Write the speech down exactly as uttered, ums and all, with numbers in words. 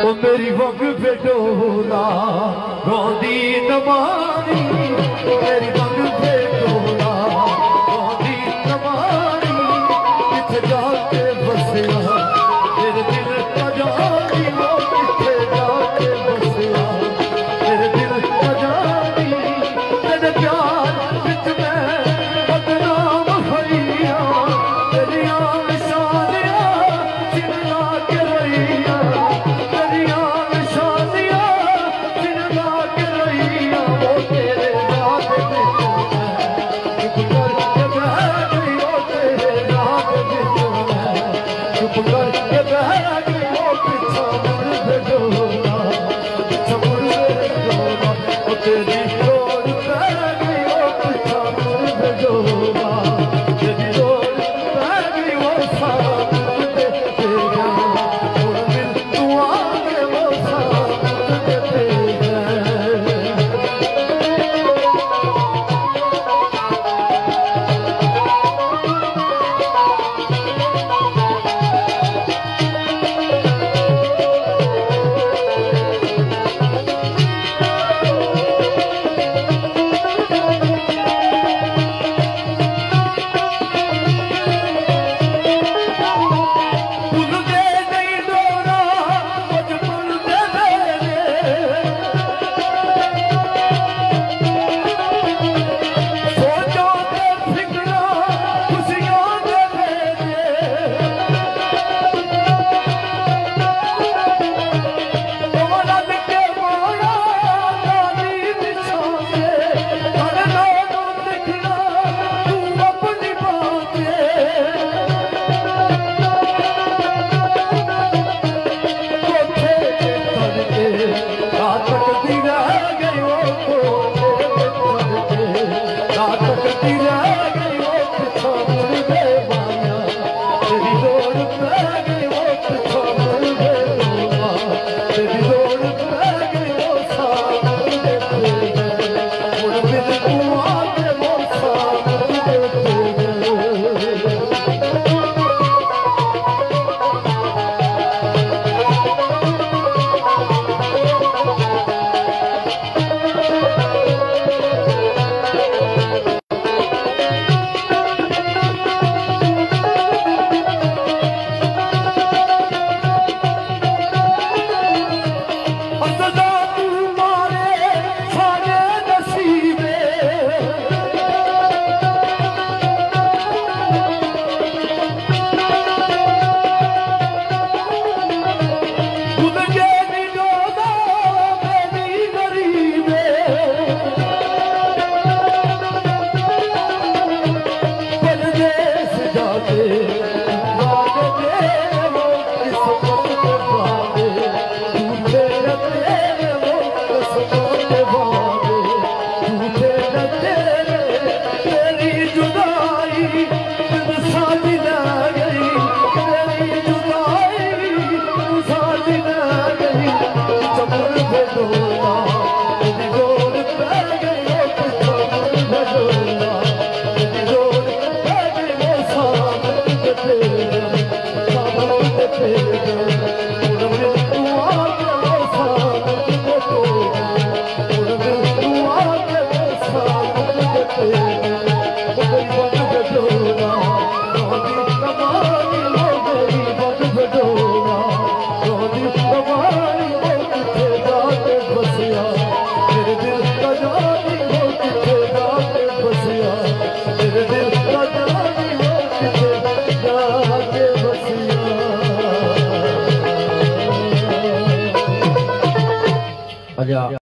ओ मेरी वग बेटोला रोंदी नमानी, मेरी वग बेटोला रोंदी नमानी, किथे जाके बसिया तेरे दिल का जानी, वो किथे जाके बसिया तेरे दिल का जानी, तेरे प्यार विच मैं बदनाम होइया, तेरिया निशानियां चिन्ना के रहिया, तेरिया निशानियां चिन्ना के रहिया, वो तेरे रात विच चुप करके बह गई, वो तेरे रात विच चुप करके बह गई, वो पिछा मुड़ बेडोला, पिछा मुड़ बेडोला, वो तेरी डोर पै गई, वो पिछा मुड़ बेडोला, तेरी डोर पै गई, वो साथ देते गए, और दिल तू आके वो साथ देते गए। भूल गए नहीं डोरा बचपन दे मेरे, सोचो ते फिकरा खुशियां दे मेरे, औलाद के मोड़ा नानी बिछावे, हर लोगों दिखना तू अपनी बातें, कोठे के करके रात कटती रह गई, वो कोठे के करके रात कटती रह गई, वो पिछा मुड़ गए माया, तेरी डोर पै गई, वो पिछा मुड़ गए माया, तेरी डोर पै गई, वो साथ देते गए, मुड़ बिन तू आके वो साथ देते गए। सदा तू मारे सारे नसीबे, खुद के निडोदा मेरी गरीबे, परदेस जाके राज दे वो किस्मत के बारे, झूठे न तेरे वो किस्मत के बारे, झूठे न तेरे तेरी जुदाई दिल साली न गई, तेरी जुदाई दिल साली न गई, चमन बेडोला तेरी डोर पै गई, वो चमन बेडोला तेरी डोर पै गई, वो साथ देते गए, साथ देते गए, उड़ बिन तू आके वो साथ देते गए, उड़ बिन तू आके वो साथ देते गए, वो मेरी वग बेडोला रोंदी कमानी, वो मेरी वग बेडोला रोंदी कमानी, वो किथे जाके बसिया तेरे दिल का जानी, वो किथे जाके बसिया तेरे दिल का जानी, वो किथे जाके बसिया। अच्छा